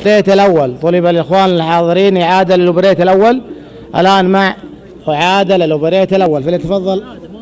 الأوبريت الأول. طلب الإخوان الحاضرين إعادة للأوبريت الأول. الآن مع إعادة للأوبريت الأول، فليتفضل.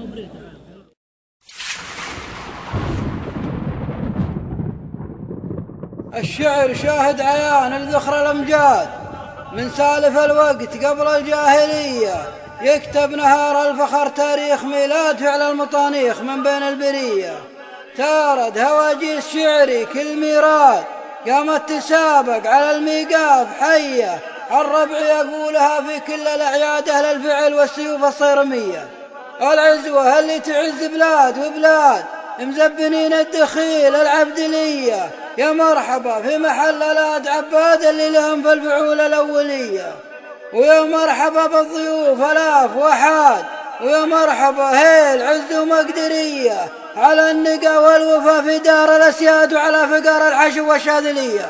الشعر شاهد عيان لذخر الأمجاد من سالف الوقت قبل الجاهلية، يكتب نهار الفخر تاريخ ميلاد فعل المطانيخ من بين البرية. تارد هواجيس شعري كل ميراد قامت تسابق على الميقاف حية، الربع يقولها في كل الأعياد أهل الفعل والسيوف الصيرمية. العزوة اللي تعز بلاد وبلاد مزبنين الدخيل العبدلية، يا مرحبا في محل الاد عباد اللي لهم في الفعول الأولية. ويا مرحبا بالضيوف الاف وحاد، ويا مرحبا هيل عز ومقدرية على النقا والوفا في دار الأسياد وعلى فقار الحشو والشاذلية.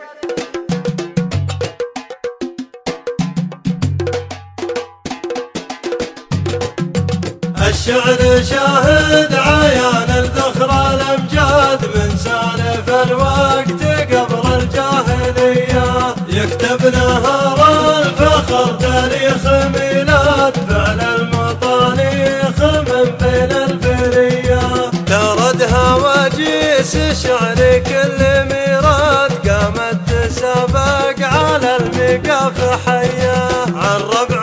الشعر شاهد عيان الذخر الأمجاد من سالف الوقت قبل الجاهلية، يكتب نهار الفخر تاريخ ميلاد فعل المطانيخ من بين البرية. ترد هواجيس شعر كل ميراد قامت تسابق على الميقاف حية، عن ربع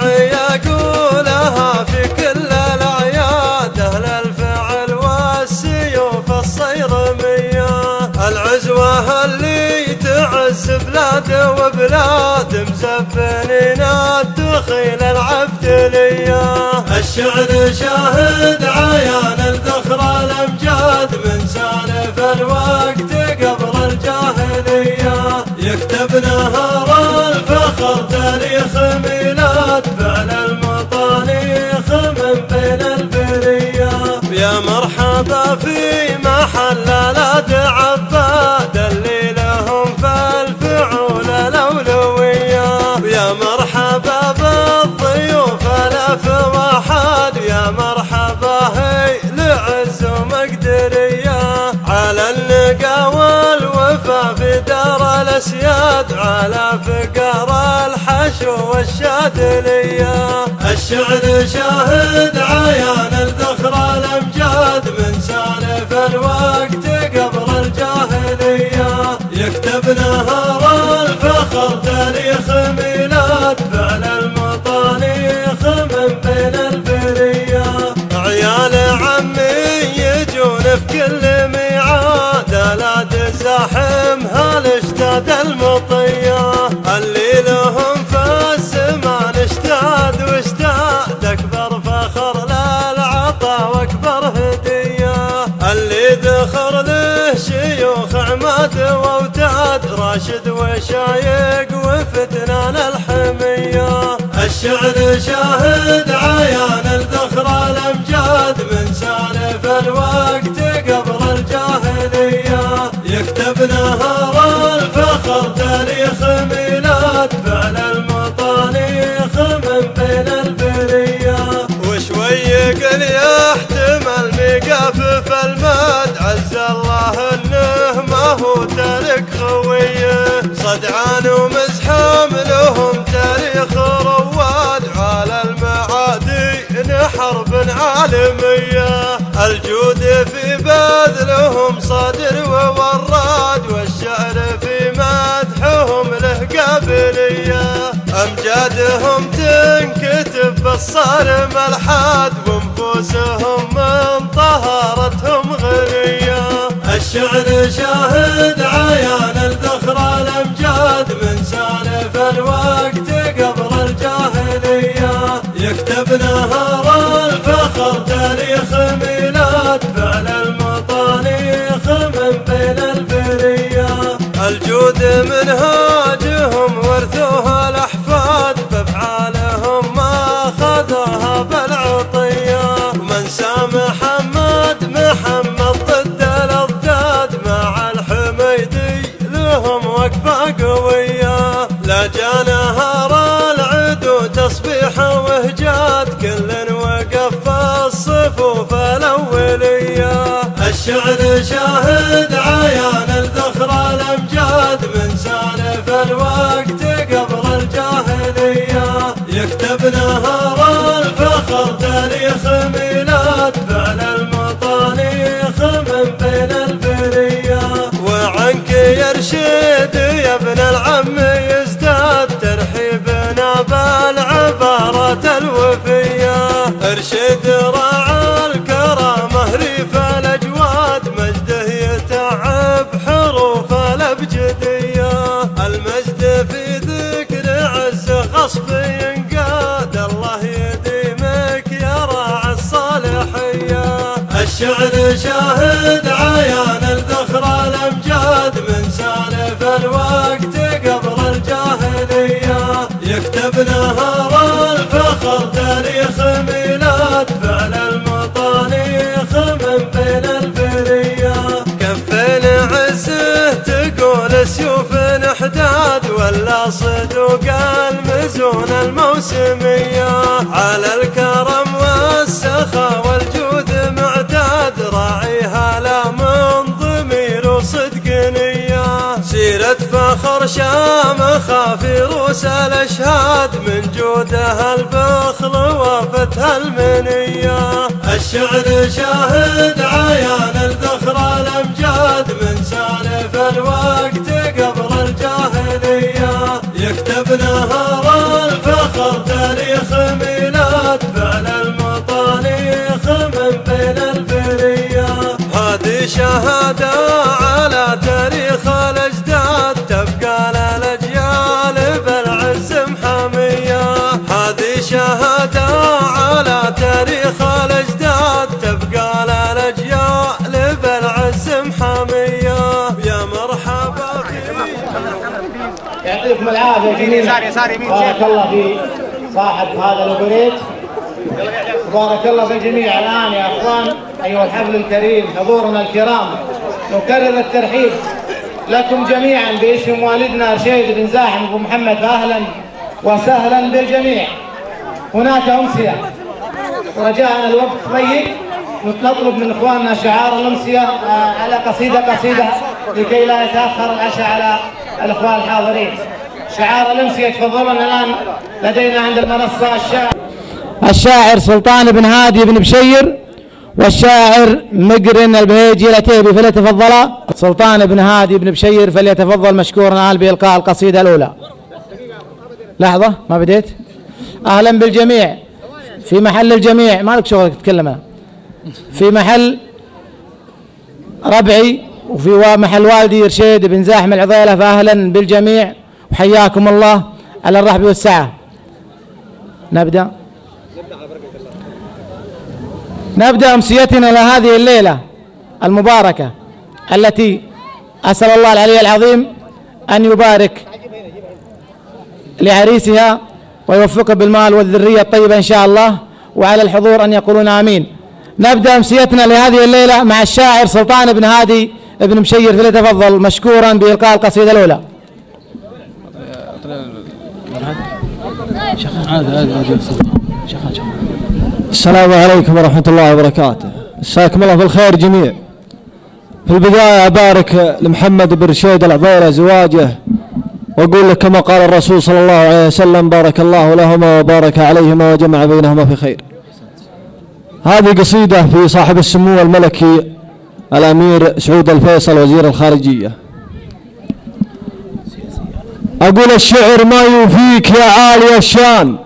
يقولها في كل الأعياد أهل الفعل والسيوف الصيرمية. العزوة اللي تعز بلاد وبلاد مزبنين الدخيل العبدلية. الشعر شاهد عيان الذخر الأمجاد من سالف الوقت قبل الجاهلية، يكتب نهار الفخر تاريخ ميلاد فعل المطانيخ من بين البرية. يا مرحبا في محل الاد عباد اللي لهم في الفعول الأولوية، يا مرحبا بالضيوف الاف وحاد، يا مرحبا هي لعز ومقدرية على النقا والوفا في دار الأسياد على فقار الحشو والشاذلية. الشعر شاهد عيان الذخر الأمجاد من سالف الوقت قبل الجاهلية، يكتب نهار الفخر تاريخ ميلاد فعل المطانيخ من بين البرية. عيال عمي يجون في كل ميعاد الاد زاحمها الاشتاد المطية، اللي لهم في الزمان اشتاد واشتاد أكبر فخر للعطا وأكبر هدية. اللي ذخر له شيوخ عماد واوتاد راشد وشايق وفتنان الحمية. الشعر شاهد عيان الذخر الأمجاد من سالف الوقت قبل الجاهلية، يكتب نهار الفخر تاريخ ميلاد فعل المطانيخ من بين البرية. وشوي قل يحتمل ميقاف في الماد عز الله انه ما هو تارك خويه، صدعان ومزحم لهم تاريخ رواد على المعادين حرب عالمية. الجود في بذلهم صادر ووراد، والشعر في مدحهم له قابلية. أمجادهم تنكتب بالصارم الحاد ونفوسهم من طهارتهم غنية. الشعر شاهد عيان الذخر الأمجاد من سالف الوقت قبل الجاهلية، يكتب نهار الفخر تاريخ ميلاد فعل المطانيخ من بين البرية. الجود منهاجهم ورثوها الأحفاد بأفعالهم ما خذوها بالعطية. ومن سامح محمد ضد الأضداد مع الحميدي لهم وقفة قوية. لا جا نهار العدو تصبيح وهجات كل وقف في الصفوف الأولية. الشعر شاهد عيان الذخر الأمجاد من سالف الوقت ولا صدوق المزون الموسمية، على الكرم والسخاء والجود معتاد، راعيها لا من ضمير وصدق نية، سيرة فخر شامخة في روس الأشهاد، من جودها البخل وفتها المنية. الشعر شاهد عيان الذخر الأمجاد، من سالف الوقت قبل الجاهلية، يكتب نهار الفخر تاريخ ميلاد، فعل المطانيخ من بين البرية. هذه شهادة على تاريخ الأجداد، تبقى للأجيال بالعز محامية. هذه شهادة على تاريخ الأجداد، تبقى للأجيال بالعز محامية. يا مرحبا يعطيكم العافية جميعا. بارك الله في صاحب هذا الأوبريت، بارك الله في الجميع. الآن يا أخوان أيها الحفل الكريم، حضورنا الكرام، نكرر الترحيب لكم جميعا باسم والدنا رشيد بن زاحم أبو محمد، فأهلا وسهلا بالجميع. هناك أمسية ورجاء الوقت ضيق، نطلب من إخواننا شعار الأمسية على قصيدة لكي لا يتأخر العشاء على الإخوان الحاضرين. شعار الأمسية تفضلون الآن لدينا عند المنصة الشاعر سلطان بن هادي بن بشير والشاعر مقرن البهيجي العتيبي، فليتفضلا. سلطان بن هادي بن بشير فليتفضل مشكورا بإلقاء القصيدة الأولى. لحظة ما بديت. أهلا بالجميع في محل الجميع، ما لك شغل تتكلم، في محل ربعي وفي محل والدي رشيد بن زاحم العضيلة، فأهلا بالجميع وحياكم الله على الرحب والسعة. نبدأ أمسيتنا لهذه الليلة المباركة، التي أسأل الله العلي العظيم أن يبارك لعريسها ويوفقه بالمال والذرية الطيبة إن شاء الله، وعلى الحضور أن يقولون آمين. نبدأ أمسيتنا لهذه الليلة مع الشاعر سلطان بن هادي بن بشير، فليتفضل مشكورا بإلقاء القصيدة الأولى. السلام عليكم ورحمة الله وبركاته. مساكم الله بالخير جميع. في البداية أبارك لمحمد بن رشيد العضيلة زواجه، وأقول لك كما قال الرسول صلى الله عليه وسلم: بارك الله لهما وبارك عليهما وجمع بينهما في خير. هذه قصيدة في صاحب السمو الملكي الأمير سعود الفيصل وزير الخارجية. أقول: الشعر ما يوفيك يا عالي الشان،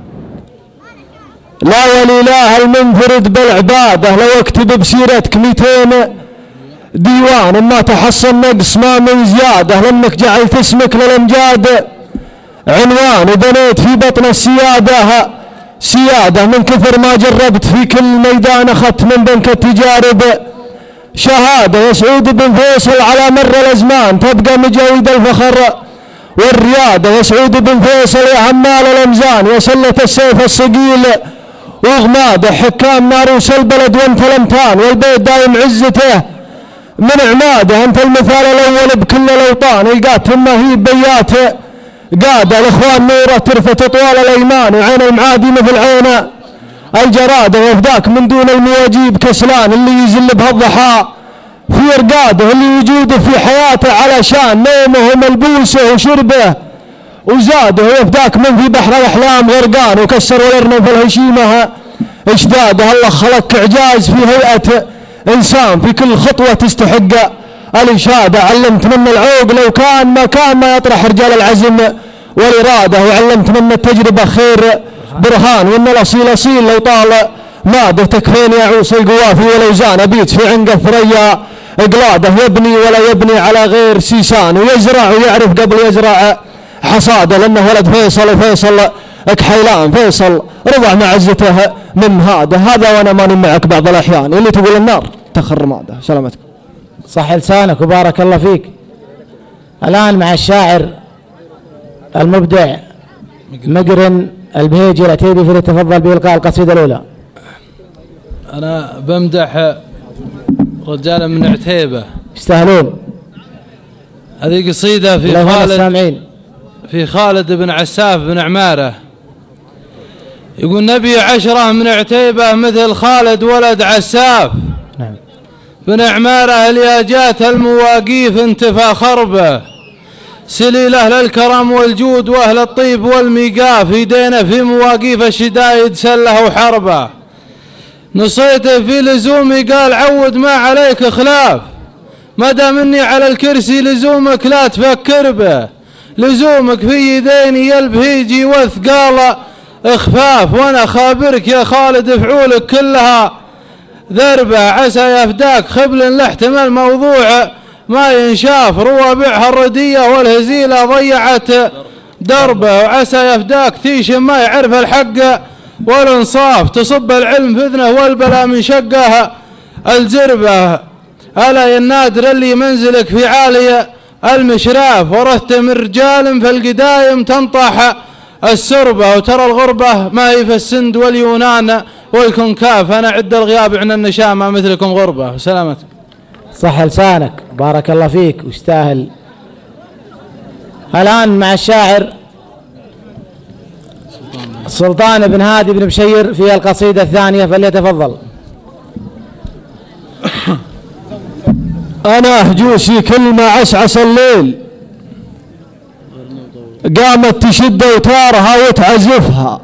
لا والإله المنفرد بالعبادة، لو اكتب بسيرتك 200 ديوان ما تحصل نقص ما من زيادة، لأنك جعلت اسمك للأمجاد عنوان، وبنيت في بطن السيادة سيادة، من كثر ما جربت في كل ميدان أخذت من بنك التجارب شهادة. يا سعود بن فيصل على مر الأزمان تبقى مجاود الفخر والريادة، يا سعود بن فيصل يا حمال الأمزان، يا سلة السيف الثقيل وغماده، حكام ناروس البلد وانت الامتان، والبيت دايم عزته من عماده، انت المثال الاول بكل الاوطان، يقات مهيب بياته قاده، الاخوان نوره ترفت طوال الايمان، وعين المعادي مثل عين الجراده، وفداك من دون المواجيب كسلان، اللي يزل بهالضحى في رقاده، اللي وجوده في حياته علشان نومه وملبوسه وشربه وزاده، ويفداك من في بحر الاحلام غرقان، وكسر الارنب في الهشيمه اجداده، الله خلق اعجاز في هيئه انسان، في كل خطوه تستحق الاشاده، علمت من العوق لو كان ما يطرح رجال العزم والاراده، وعلمت من التجربه خير برهان، وان الاصيل اصيل لو طال ماده، تكفين يا عوص القوافي والاوزان، ابيت في عنق الثريا اقلاده، يبني ولا يبني على غير سيسان، ويزرع ويعرف قبل يزرع حصاده، لانه ولد فيصل، وفيصل كحيلان، فيصل رضع معزته من هذا وانا ماني معك بعض الاحيان، اللي تقول النار تخر ماده. سلامتك. صح لسانك وبارك الله فيك. الان مع الشاعر المبدع مقرن البهيجي العتيبي، فليتفضل بإلقاء القصيدة الأولى. أنا بمدح رجالا من عتيبة يستاهلون. هذه قصيدة في خالد السامعين. في خالد بن عساف بن عمارة، يقول نبي 10 من عتيبة مثل خالد ولد عساف بن عمارة، اللي جات المواقيف انتفى خربه، سليل أهل الكرم والجود وأهل الطيب والميقاف، يدينا في مواقيف الشدايد سله وحربه، نصيته في لزومي قال عود ما عليك خلاف، ما دام اني على الكرسي لزومك لا تفكر به، لزومك في يديني يلبهيجي وثقال اخفاف، وانا خابرك يا خالد فعولك كلها ذربه، عسى يفداك خبل لاحتمل موضوع ما ينشاف، روابعها الردية والهزيلة ضيعت دربه، وعسى يفداك تيشم ما يعرف الحق والانصاف، تصب العلم في اذنه والبلا من شقه الزربه، الا يا النادر اللي منزلك في عالي المشراف، ورثت من رجال في القدايم تنطح السربه، وترى الغربه ما هي في السند واليونان والكنكاف، انا عد الغياب عن النشامه مثلكم غربه. سلامتك. صح لسانك، بارك الله فيك واستاهل. الآن مع الشاعر سلطان بن هادي بن بشير في القصيدة الثانية، فليتفضل. أنا هجوسي كل ما عسعس الليل، قامت تشد أوتارها وتعزفها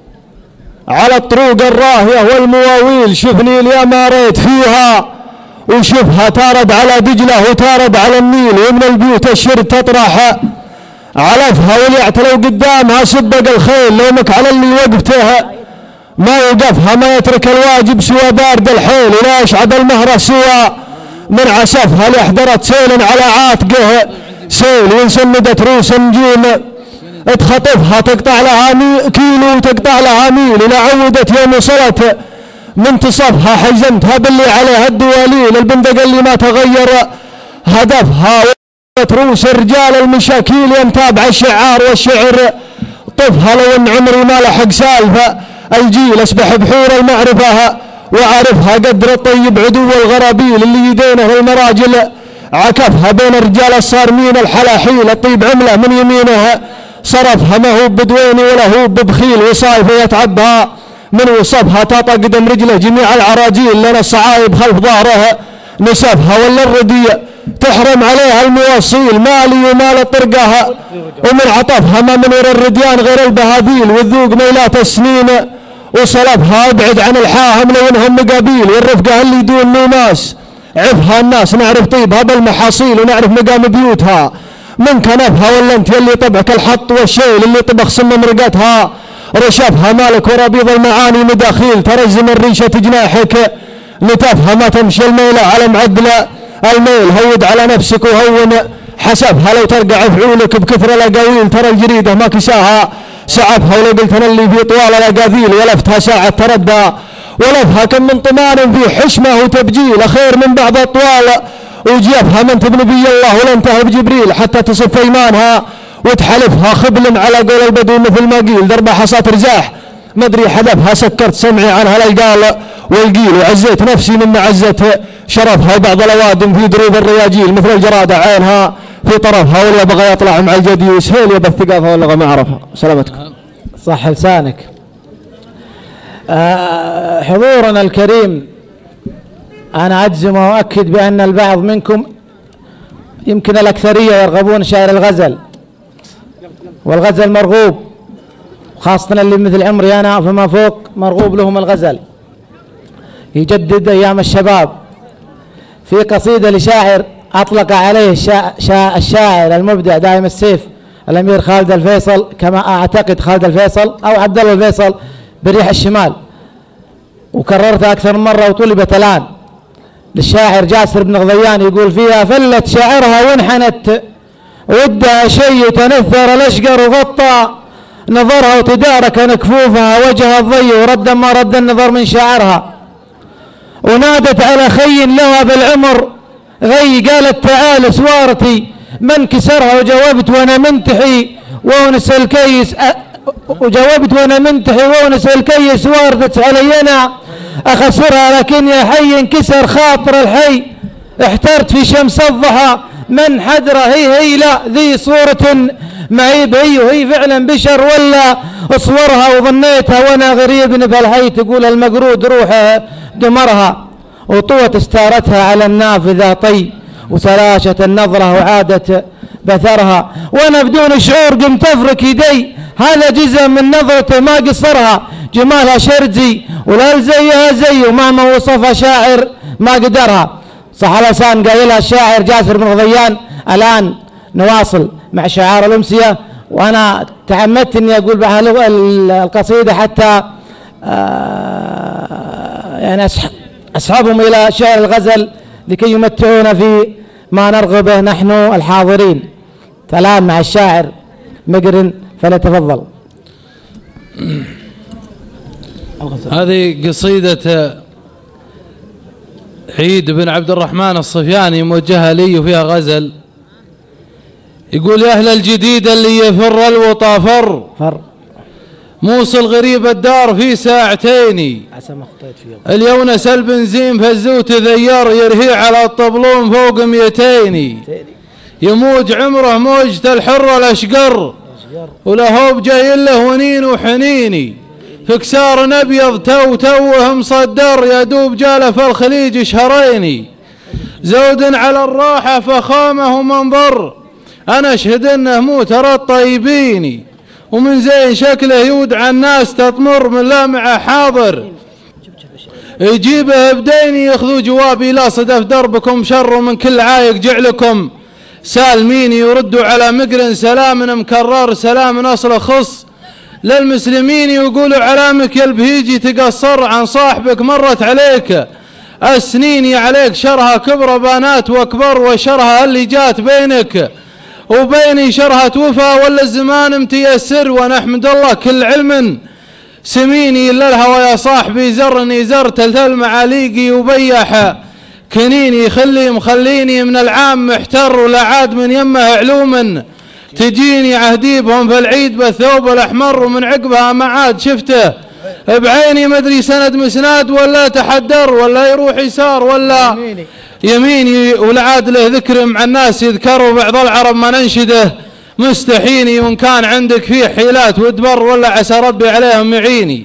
على الطروق الراهية والمواويل، شفني اليا ما ريت فيها وشوفها تارد على دجلة وتارد على النيل، ومن البيوت الشرد تطرح علفها، واليعتلو قدامها سبق الخيل، لومك على اللي وقفته ما يوقفها، ما يترك الواجب سوى بارد الحيل، ولا يشعب المهرة سوى من عسفها، ليحضرت سيل على عاتقه سيل، وانسندت روس نجوم تخطفها، تقطع لها كيلو وتقطع لها ميل، إلى عودت يوم وصلت منتصفها، حزمتها باللي عليها الدواليل، البندق اللي ما تغير هدفها، روس الرجال المشاكيل يمتابع الشعار والشعر طفها، لو ان عمري ما لحق سالفه الجيل، اسبح بحور المعرفه وعارفها، قدر الطيب عدو الغرابيل، اللي يدينه المراجل عكفها، بين الرجال الصارمين الحلاحيل، الطيب عمله من يمينه صرفها، ما هو بدويني ولا هو ببخيل، وصايفه يتعبها من وصفها، تطق قدم رجله جميع العراجيل، لنا الصعايب خلف ظهرها نسفها، ولا الردية تحرم عليها المواصيل، مالي ومال طرقها، ومن عطفها ما من ورا الرديان غير البهابيل، والذوق ميلات السنين وصلبها، ابعد عن الحاهم لو انهم مقابيل، والرفقه اللي دون نوماس عفها الناس، نعرف طيبها بالمحاصيل ونعرف مقام بيوتها، من كنفها ولا انت اللي طبعك الحط والشيل، اللي طبخ سم مرقتها رشفها، مالك وربيض المعاني مداخيل، ترزم الريشه جناحك لتفها، ما تمشي الميله على معدله الميل، هود على نفسك وهون حسبها، لو ترقع فعولك بكثر الاقاويل، ترى الجريده ما كساها سعفها، ولو قلت انا اللي في طوال الاقاذيل، ولفتها ساعه تردى ولفها، كم من طمان في حشمه وتبجيل، خير من بعض الطوال وجيفها، من تبني بي الله ولا انتهى بجبريل، حتى تصف ايمانها وتحلفها، خبل على قول البدو مثل ما قيل، دربها حصات رزاح ما ادري حذفها، سكرت سمعي عنها القال والقيل، وعزيت نفسي من معزته شرفها، وبعض الاوادم في دروب الرياجيل مثل الجراده عينها في طرفها، واللي بغى يطلع مع الجديوس هيل يبى الثقافه واللغه ما عرفها. سلامتكم. صح لسانك. حضورنا الكريم، انا اجزم واؤكد بان البعض منكم يمكن الاكثريه يرغبون شعر الغزل، والغزل مرغوب، خاصة اللي مثل عمري أنا فما فوق مرغوب لهم الغزل، يجدد أيام الشباب. في قصيدة لشاعر أطلق عليه الشاعر المبدع دائم السيف الأمير خالد الفيصل، كما أعتقد خالد الفيصل أو عبد الله الفيصل بريح الشمال، وكررتها أكثر من مرة وطلبت الآن، للشاعر جاسر بن غضيان، يقول فيها: فلت شعرها وانحنت ودها شيء تنثر الأشقر وغطى نظرها، وتدارك نكفوفها وجه الضي، ورد ما رد النظر من شعرها، ونادت على خي لها بالعمر غي، قالت تعال سوارتي من كسرها، وجاوبت وانا منتحي وونس الكيس، وونس الكيس، واردت علي انا اخسرها، لكن يا حي انكسر خاطر الحي، احترت في شمس الضحى من حدره، هي لا ذي صورة معي بهي وهي فعلا بشر ولا اصورها وظنيتها وانا غريب بهالهي. تقول المقرود روحه دمرها وطوت استارتها على النافذة طي وتلاشت النظرة وعادت بثرها. وانا بدون شعور قمت افرك يدي هذا جزء من نظرته ما قصرها. جمالها شرزي ولا زيها زي ومهما وصفها شاعر ما قدرها. صح لسان قايلها الشاعر جاسر بن غضيان. الان نواصل مع شعار الامسيه وانا تعمدت اني اقول القصيده حتى يعني اسحبهم الى شعر الغزل لكي يمتعونا في ما نرغبه نحن الحاضرين. الان مع الشاعر مقرن فليتفضل. هذه قصيدة عيد بن عبد الرحمن الصفياني موجهة لي وفيها غزل. يقول: يا أهل الجديد اللي يفر الوطا فر موصل غريب الدار في ساعتين. اليونس البنزين فالزوت ذيار يرهي على الطبلون فوق 200. يموج عمره موجة الحر الأشقر ولهوب جاي له ونين وحنيني. فكسار ابيض توه مصدر يدوب جاله في الخليج شهرين. زود على الراحة فخامه ومنظر انا اشهد انه مو ترى الطيبين. ومن زين شكله يودع الناس تطمر من لامعه حاضر. يجيبه بديني ياخذوا جوابي لا صدف دربكم شر من كل عايق جعلكم سالمين. يردوا على مقرن سلام مكرر سلام اصله خص للمسلمين. يقولوا علامك يا البهيجي تقصر عن صاحبك مرت عليك السنين. عليك شرها كبر بنات واكبر وشرها اللي جات بينك وبيني شرها وفا ولا الزمان متيسر. ونحمد الله كل علم سميني الا الهوى يا صاحبي زرني زر تلتل معاليقي وبيح كنيني. مخليني من العام محتر ولا عاد من يمه علوم تجيني. عهدي بهم في العيد بالثوب الأحمر ومن عقبها ما عاد شفته بعيني. مدري سند مسناد ولا تحدر ولا يروح يسار ولا يميني. والعاد له ذكر مع الناس يذكروا بعض العرب ما ننشده مستحيني. وإن كان عندك فيه حيلات وادبر ولا عسى ربي عليهم يعيني.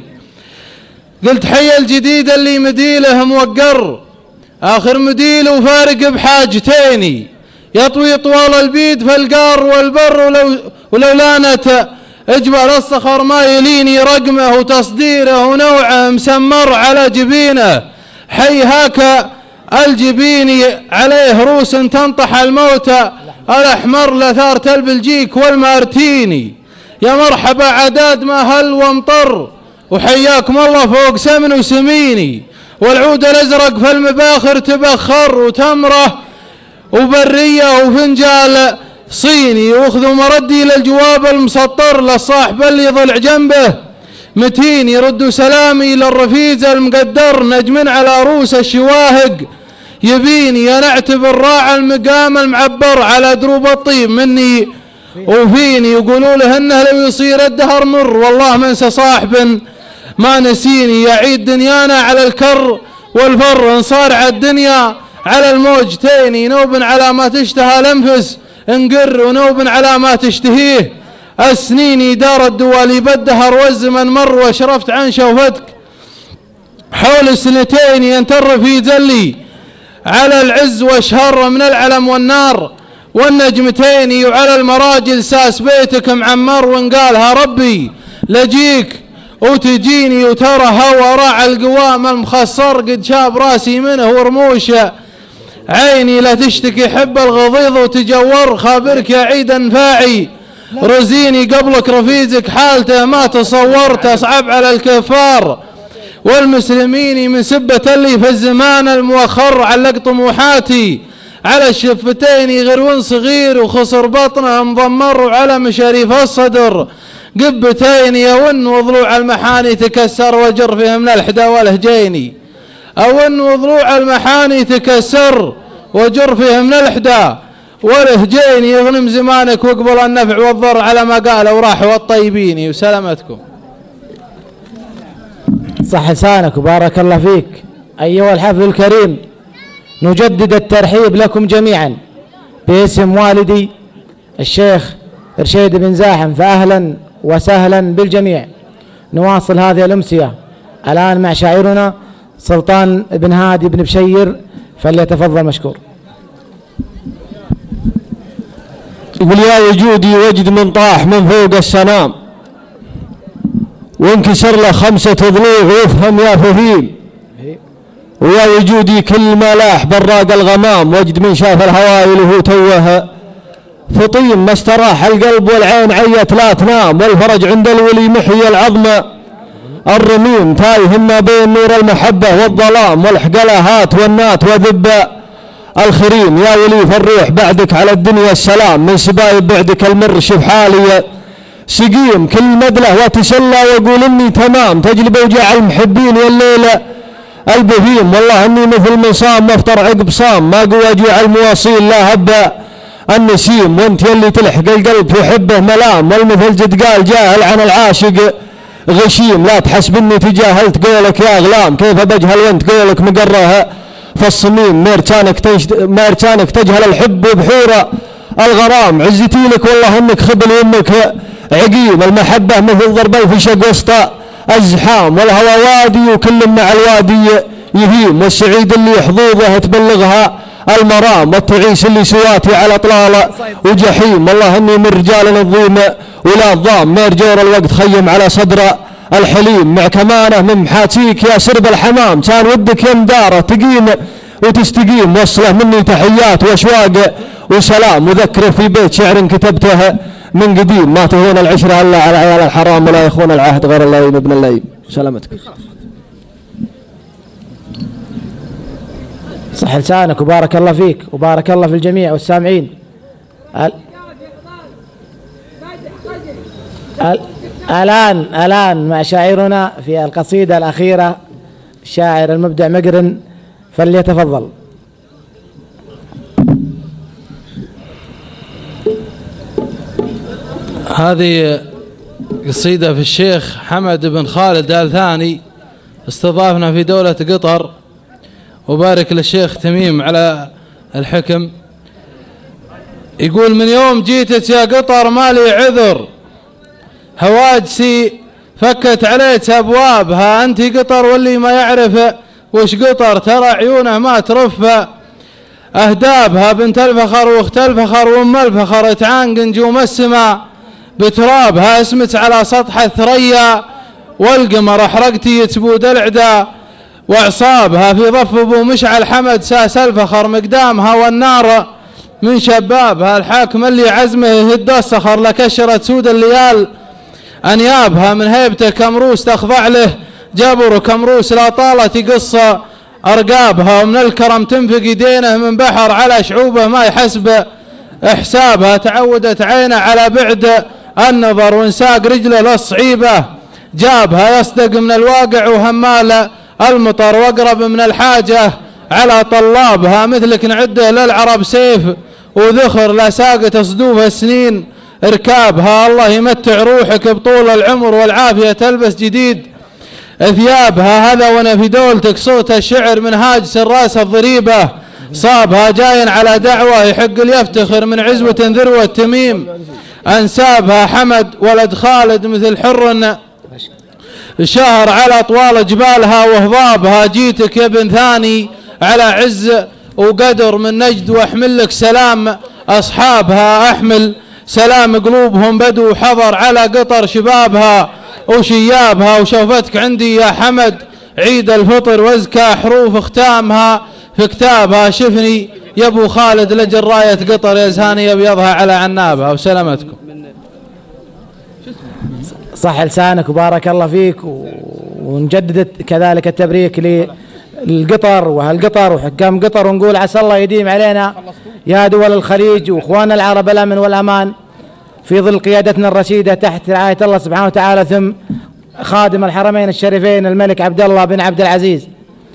قلت حي الجديد اللي مديله موقر آخر مديل وفارق بحاجتيني. يطوي طوال البيد في القار والبر ولو لانت اجبل الصخر ما يليني. رقمه وتصديره ونوعه مسمر على جبينه. حي هاك الجبيني عليه روس تنطح الموتى الأحمر لثار البلجيك والمارتيني. يا مرحبا عداد ما هل ومطر وحياكم الله فوق سمن وسميني. والعود الأزرق في المباخر تبخر وتمره وبرية وفنجال صيني. واخذوا مردي للجواب المسطر للصاحب اللي ضلع جنبه متين. يردوا سلامي للرفيز المقدر نجم على روس الشواهق يبيني. انا اعتبر راعى المقام المعبر على دروب الطيب مني وفيني. يقولوا له انه لو يصير الدهر مر والله منسى صاحب ما نسيني. يعيد دنيانا على الكر والفر انصارع الدنيا على الموجتين. نوب على ما تشتهى الانفس انقر ونوب على ما تشتهيه السنين. دار الدوالي بالدهر والزمن مر وشرفت عن شوفتك حول السنتين. ينتر في ذلي على العز واشهر من العلم والنار والنجمتين. وعلى المراجل ساس بيتك معمر وان قالها ربي لجيك وتجيني. وترى هوى راعى القوام المخصر قد شاب راسي منه ورموشه عيني. لا تشتكي حب الغضيض وتجور خابرك يا عيد انفاعي. رزيني قبلك رفيزك حالته ما تصورت اصعب على الكفار والمسلمين. من سبة اللي في الزمان المؤخر علق طموحاتي على الشفتين. غرون صغير وخصر بطنه مضمر وعلى مشاريف الصدر قبتين. يون وضلوع المحاني تكسر وجر فيه من الحدا والهجيني. أون وضلوع المحاني تكسر وجر فيه من الحدا والهجين. يغنم زمانك واقبل النفع والضر على ما قال وراحوا الطيبين. وسلامتكم. صح لسانك وبارك الله فيك. أيها الحفل الكريم نجدد الترحيب لكم جميعا باسم والدي الشيخ رشيد بن زاحم، فأهلا وسهلا بالجميع. نواصل هذه الأمسية الآن مع شاعرنا سلطان بن هادي بن بشير، فليتفضل مشكور. يقول يا وجودي وجد من طاح من فوق السنام، وانكسر له 5 ضلوع وافهم يا فهيم، ويا وجودي كل ما لاح براق الغمام، وجد من شاف الهوايل وهو توه فطيم، ما استراح القلب والعين عيت لا تنام، والفرج عند الولي محيي العظم الرميم، تايه ما بين نور المحبة والظلام، والحقلهات والنات وذب الخريم، يا ولي فالروح بعدك على الدنيا السلام، من سبايب بعدك المر شف حالي سقيم، كل مدله وتسلى ويقول اني تمام، تجلب وجع المحبين يا الليله البهيم، والله اني مثل من صام وافطر عقب صام، ما قوى جوع المواصيل لا هب النسيم، وانت يلي تلحق القلب في حبه ملام، والمثل جد قال جاهل عن العاشق غشيم، لا تحسبني تجاهلت قولك يا غلام، كيف بجهل وانت قولك مقره فالصميم، ميرتانك تجهل الحب بحوره الغرام، عزتي لك والله انك خبل وامك عقيم، المحبه مثل ضرب الفشق وسط الزحام، والهوى وادي وكل مع الوادي يهيم، والسعيد اللي حظوظه تبلغها المرام، والتعيس اللي سواتي على طلال وجحيم، والله اني من رجال الظيم ولا الضام، مير جور الوقت خيم على صدر الحليم، مع كمانه من محاتيك يا سرب الحمام، كان ودك يا مداره تقيم وتستقيم، وصله مني تحيات واشواق وسلام، وذكره في بيت شعر كتبته من قديم، ما تهون العشره الا على عيال الحرام، ولا يخون العهد غير اللئيم ابن اللئيم. سلامتك. صح لسانك وبارك الله فيك وبارك الله في الجميع والسامعين. الآن مع شاعرنا في القصيدة الأخيرة الشاعر المبدع مقرن، فليتفضل. هذه قصيدة في الشيخ حمد بن خالد آل ثاني، استضافنا في دولة قطر، وبارك للشيخ تميم على الحكم. يقول من يوم جيتت يا قطر مالي عذر، هواجسي فكت عليك أبوابها، أنت قطر واللي ما يعرف وش قطر ترى عيونه ما ترف أهدابها، بنت الفخر واخت الفخر وام الفخر، تعانق نجوم السماء بترابها، اسمت على سطح الثريا والقمر، احرقتي يتبود العدا واعصابها، في ضف ابو مشعل حمد ساس الفخر مقدامها، والنار من شبابها، الحاكم اللي عزمه يهد الصخر، لكشرت سود الليال انيابها، من هيبته كمروس تخضع له جبر كمروس، لا طالت يقص ارقابها، ومن الكرم تنفق يدينه من بحر على شعوبه ما يحسب احسابها، تعودت عينه على بعد النظر، وانساق رجله للصعيبه جابها، يصدق من الواقع وهمال المطر، واقرب من الحاجه على طلابها، مثلك نعده للعرب سيف وذخر، لا ساقت صدوف السنين اركابها، الله يمتع روحك بطول العمر والعافيه، تلبس جديد ثيابها، هذا وانا في دولتك صوت الشعر من هاجس الراس الضريبه صابها، جاين على دعوه يحق ليفتخر من عزوه ذروه تميم انسابها، حمد ولد خالد مثل حر شهر على طوال جبالها وهضابها، جيتك يا ابن ثاني على عز وقدر من نجد، واحمل لك سلام اصحابها، احمل سلام قلوبهم بدو وحضر على قطر شبابها وشيابها، وشوفتك عندي يا حمد عيد الفطر، وازكى حروف ختامها في كتابها، شفني يا ابو خالد لجل رايه قطر يزهاني ابيضها على عنابها. وسلامتكم. صح لسانك وبارك الله فيك، ونجدد كذلك التبريك للقطر وهالقطر وحكام قطر، ونقول عسى الله يديم علينا يا دول الخليج واخواننا العرب الامن والامان في ظل قيادتنا الرشيده تحت رعايه الله سبحانه وتعالى، ثم خادم الحرمين الشريفين الملك عبد الله بن عبد العزيز.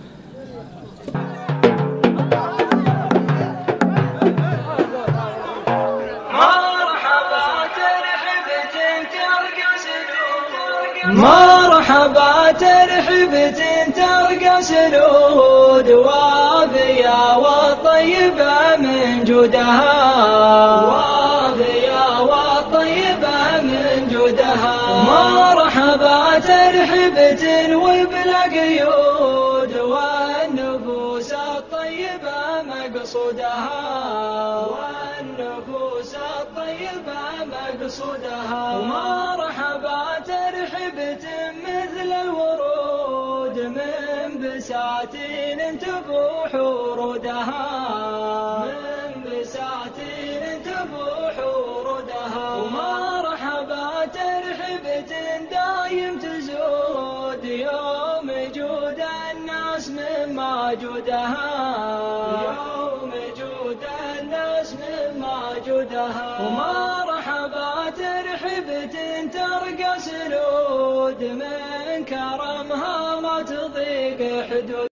مرحبا ترحب تلقى سرود، واضية والطيبة من جودها، واضية والطيبة وجودها، مرحبا ترحبة وبلا قيود، والنفوس الطيبة مقصودها، والنفوس الطيبة مقصودها، ومرحبا ترحبة مثل الورود من بساتين تفوح ورودها، من بساتين تفوح ورودها، ومرحبا ترحبة دايم تزود يوم جود الناس من موجودها، يوم جود الناس من موجودها، ومرحبا ترحبة ترقى سنود من كرمها ما تضيق حدود.